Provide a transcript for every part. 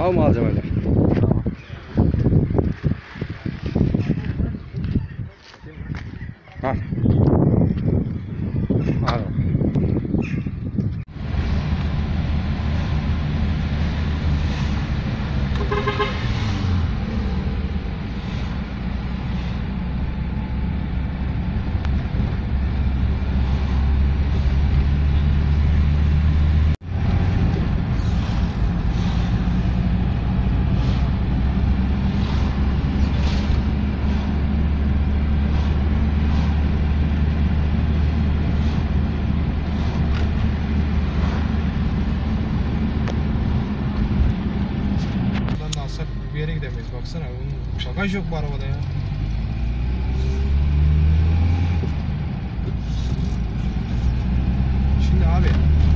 Al malzemeler. Al. Al. Bir yere gidemeyiz, baksana. Bagaj yok bu arabada ya. Şimdi abi,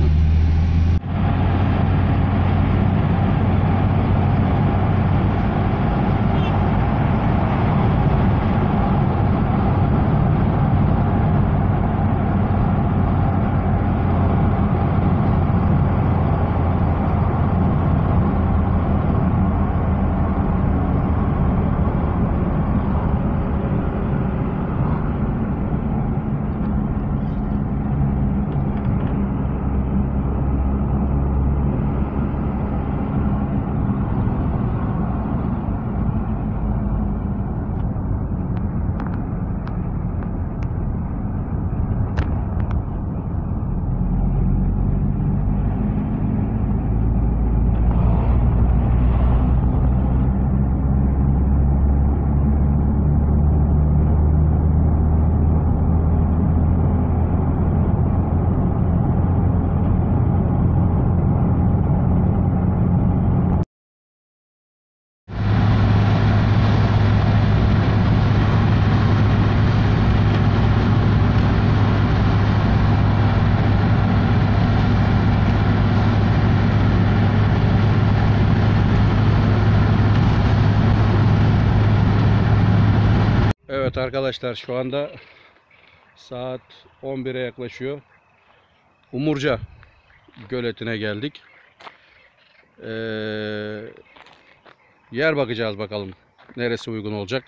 Evet arkadaşlar, şu anda saat 11'e yaklaşıyor. Umurca göletine geldik. Yer bakacağız bakalım. Neresi uygun olacak.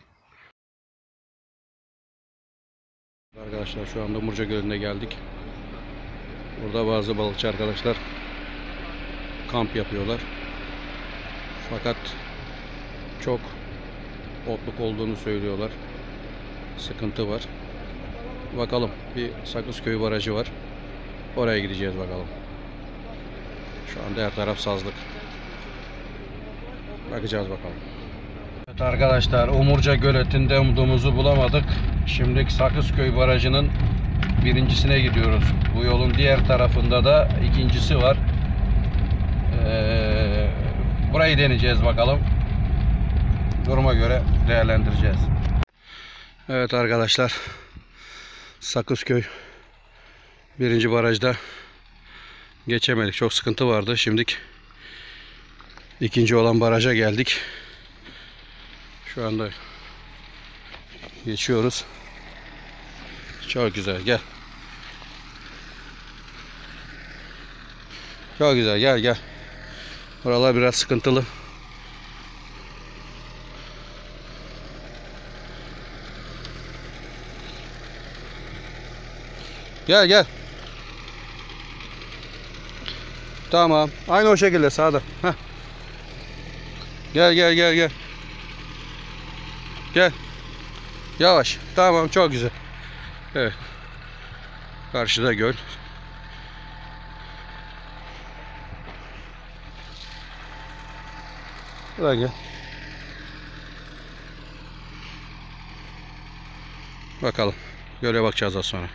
Arkadaşlar şu anda Umurca Gölü'ne geldik. Burada bazı balıkçı arkadaşlar kamp yapıyorlar. Fakat çok otluk olduğunu söylüyorlar. Sıkıntı var. Bakalım, bir Sakızköy barajı var. Oraya gideceğiz bakalım. Şu anda her taraf sazlık. Bakacağız bakalım. Evet arkadaşlar, Umurca Göleti'nde umduğumuzu bulamadık. Şimdi Sakızköy Barajı'nın birincisine gidiyoruz. Bu yolun diğer tarafında da ikincisi var. Burayı deneyeceğiz bakalım. Duruma göre değerlendireceğiz. Evet arkadaşlar, Sakızköy birinci barajda geçemedik. Çok sıkıntı vardı. Şimdilik ikinci olan baraja geldik. Şu anda geçiyoruz. Çok güzel, gel. Çok güzel, gel gel. Buralar biraz sıkıntılı. Gel gel. Tamam. Aynı o şekilde sağda. Heh. Gel gel gel gel. Gel. Yavaş. Tamam, çok güzel. Evet. Karşıda göl. Buraya gel. Bakalım. Göle bakacağız az sonra.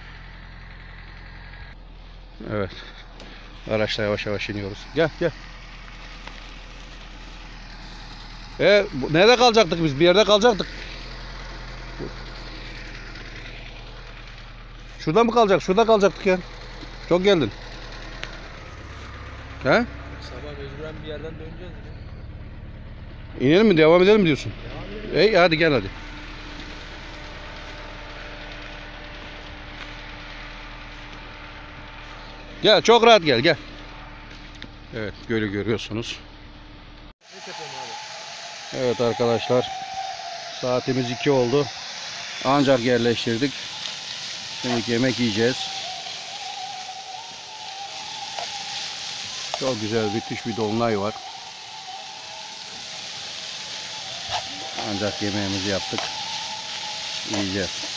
Evet. Araçla yavaş yavaş iniyoruz. Gel gel. Nerede kalacaktık biz? Bir yerde kalacaktık. Şurada mı kalacak? Şurada kalacaktık ya. Çok geldin. He? sabah mecburen bir yerden döneceğiz. İnelim mi? Devam edelim mi diyorsun? Devam edelim. Hadi gel hadi. Gel, çok rahat gel, gel. Evet, gölü görüyorsunuz. Evet arkadaşlar, saatimiz 2 oldu. Ancak yerleştirdik. Şimdi yemek yiyeceğiz. Çok güzel, müthiş bir dolunay var. Ancak yemeğimizi yaptık. Yiyeceğiz.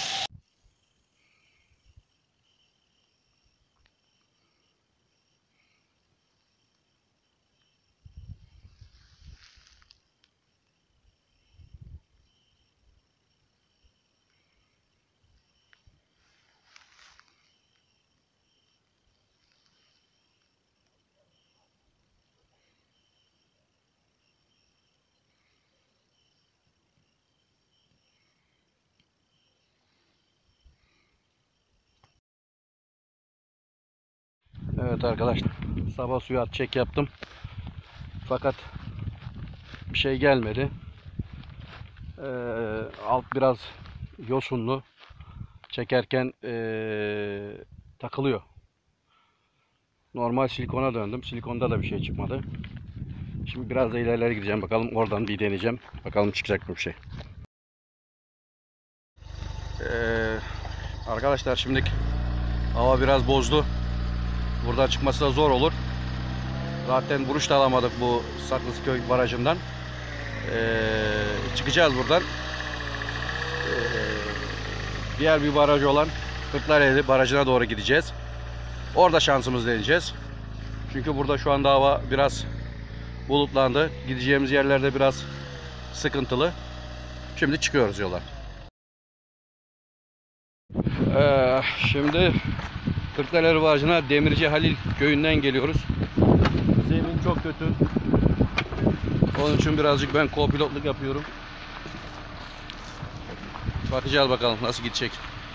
Evet arkadaşlar, sabah suya at çek yaptım. Fakat bir şey gelmedi. Alt biraz yosunlu. Çekerken takılıyor. Normal silikona döndüm. Silikonda da bir şey çıkmadı. Şimdi biraz da ilerlere gideceğim. Bakalım, oradan bir deneyeceğim. Bakalım çıkacak mı bir şey. Arkadaşlar, şimdi hava biraz bozdu. Buradan çıkması da zor olur. Zaten vuruş da alamadık bu Saklıköy barajından. Çıkacağız buradan. Diğer bir baraj olan Kırklareli barajına doğru gideceğiz. Orada şansımızı deneyeceğiz. Çünkü burada şu anda hava biraz bulutlandı. Gideceğimiz yerlerde biraz sıkıntılı. Şimdi çıkıyoruz yola. Şimdi Kırklareli barajına Demirci Halil köyünden geliyoruz. Zemin çok kötü. Onun için birazcık ben co-pilotluk yapıyorum. Bakacağız bakalım nasıl gidecek.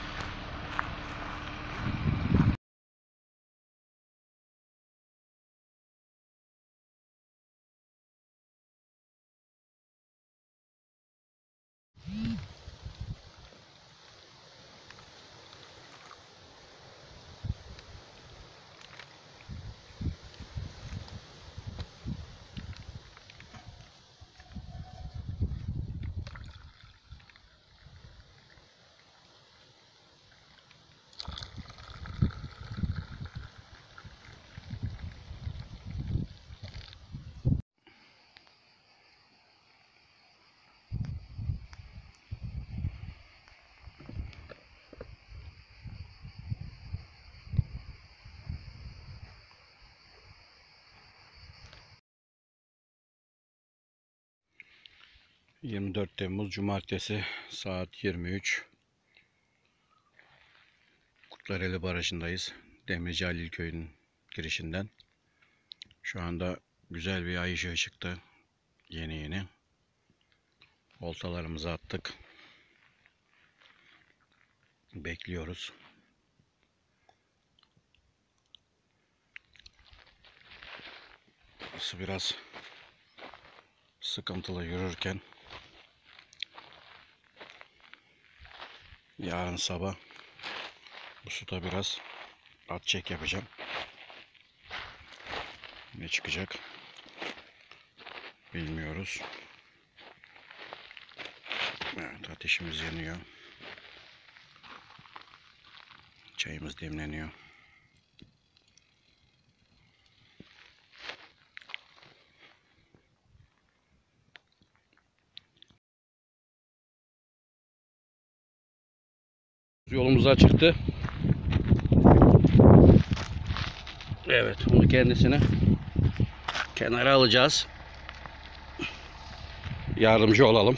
...24 Temmuz Cumartesi saat 23. Kırklareli Barajı'ndayız. Demirci Halil Köyü'nün girişinden. Şu anda güzel bir ay ışığı çıktı. Yeni. Oltalarımızı attık. Bekliyoruz. Burası biraz sıkıntılı yürürken. Yarın sabah bu suda biraz at çek yapacağım. Ne çıkacak bilmiyoruz. Evet, ateşimiz yanıyor. Çayımız demleniyor. Yolumuza çıktı. Evet, bunu kendisine kenara alacağız. Yardımcı olalım.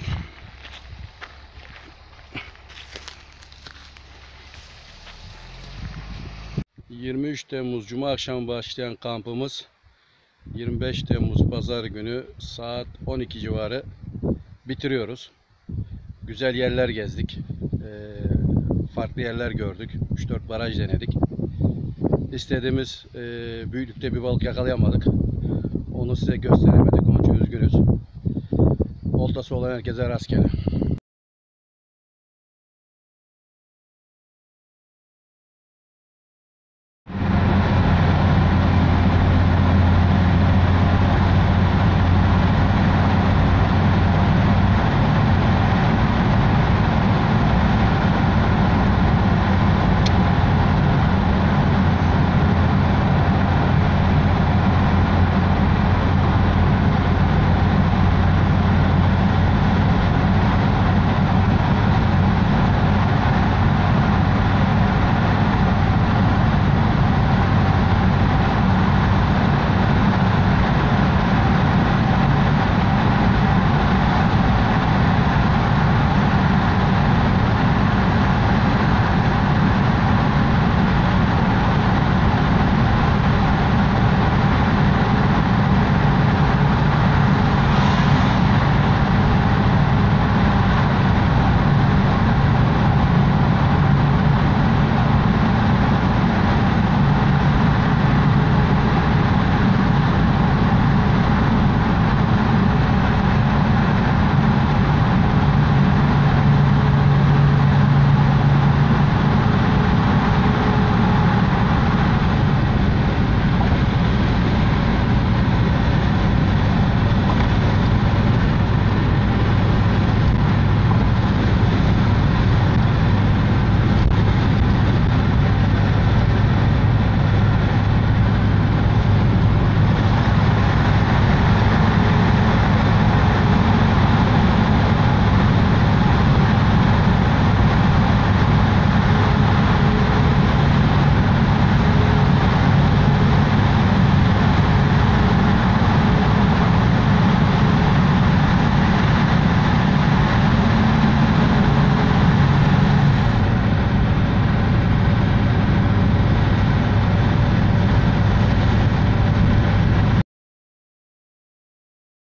...23 Temmuz Cuma akşamı başlayan kampımız... ...25 Temmuz Pazar günü saat 12 civarı bitiriyoruz. Güzel yerler gezdik. Farklı yerler gördük. 3-4 baraj denedik. İstediğimiz büyüklükte bir balık yakalayamadık. Onu size gösteremedik. Onun için üzgünüz. Oltası olan herkese rastgele.